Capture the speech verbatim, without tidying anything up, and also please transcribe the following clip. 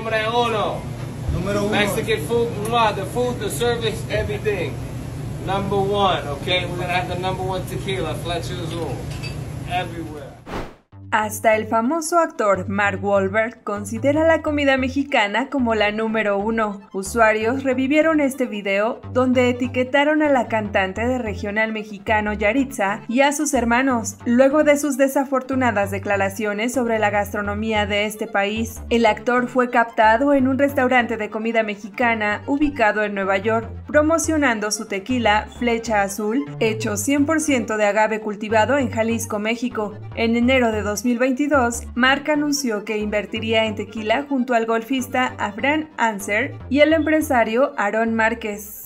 Número uno. Número uno. Mexican food, mwah, the food, the service, everything. Number one, okay? We're gonna have the number one tequila, Fletcher's Rule. Everywhere. Hasta el famoso actor Mark Wahlberg considera la comida mexicana como la número uno. Usuarios revivieron este video donde etiquetaron a la cantante de regional mexicano Yaritza y a sus hermanos, luego de sus desafortunadas declaraciones sobre la gastronomía de este país. El actor fue captado en un restaurante de comida mexicana ubicado en Nueva York, promocionando su tequila Flecha Azul, hecho cien por ciento de agave cultivado en Jalisco, México. En enero de dos mil veintidós, Mark anunció que invertiría en tequila junto al golfista Abraham Anser y el empresario Aaron Márquez.